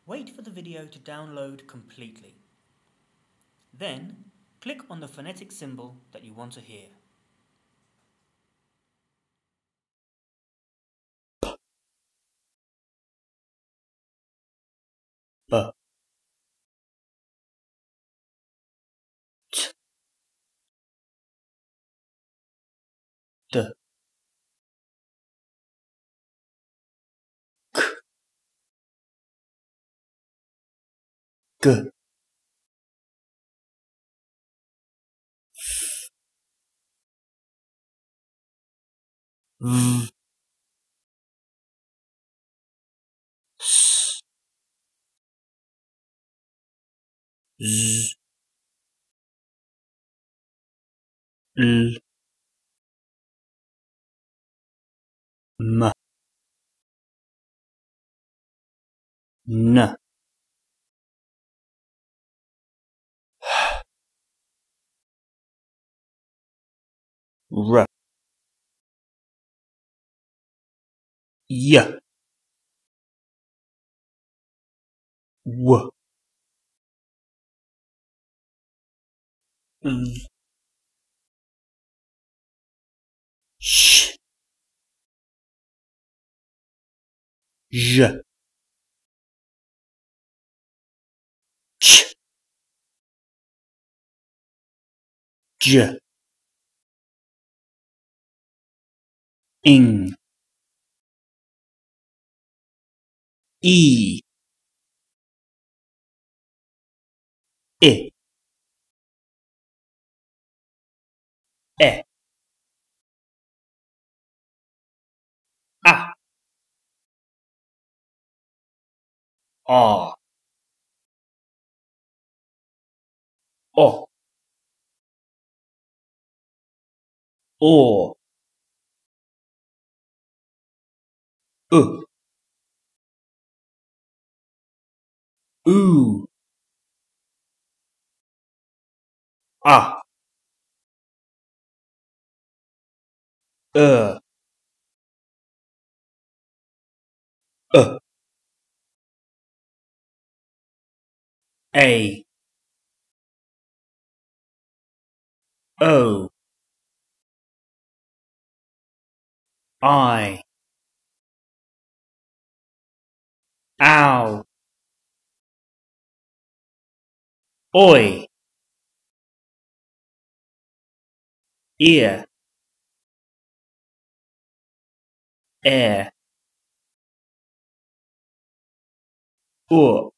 Wait for the video to download completely. Then, click on the phonetic symbol that you want to hear. P, T, G, V, S, Z, L, M, N, R, Y, W, Z, Sh, Ž, Ć, Đ, Ing, I, I, E, A, A, O, O, U, U, A, E, A, O, I, Ow, Oi, Ear, Air,